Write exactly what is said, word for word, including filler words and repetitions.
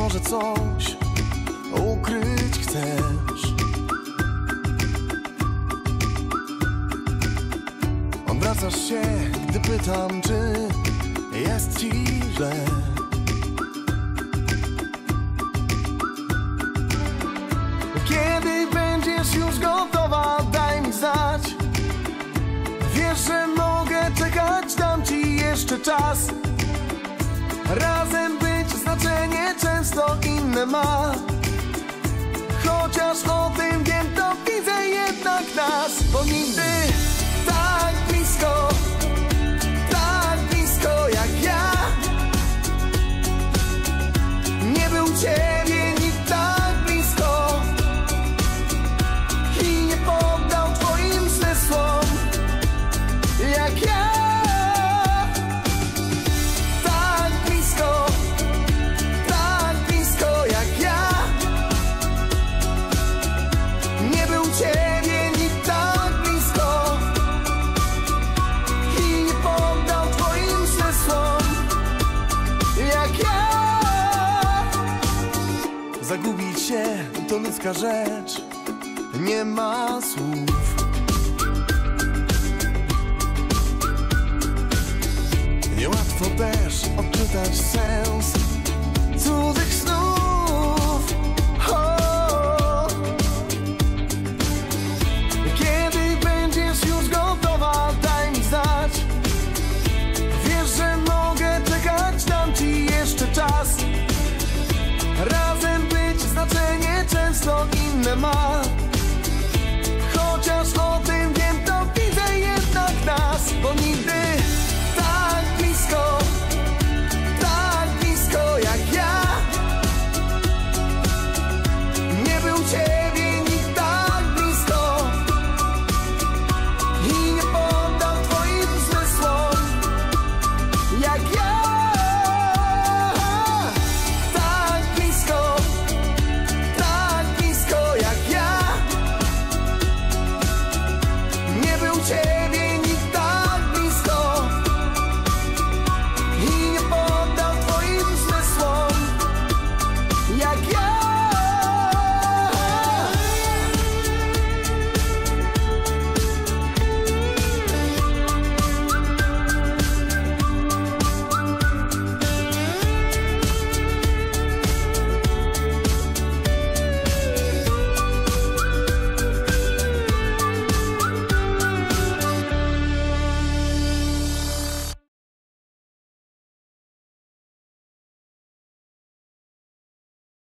może coś ukryć chcesz. Odwracasz się, gdy pytam, czy jest ci źle. Kiedy będziesz już gotowa, daj mi znać. Wiesz, że mogę czekać, dam ci jeszcze czas. Razem być znaczenie często inne ma. Chociaż o tym wiem, to widzę jednak nas. Bo nigdy tak blisko, tak blisko jak ja nie był ciebie nikt tak blisko i nie poddał twoim zmysłom jak ja. Tak blisko, tak blisko jak ja nie był ciebie nikt tak blisko i nie poddał twoim zmysłom jak ja. Zagubić się to ludzka rzecz, nie ma słów.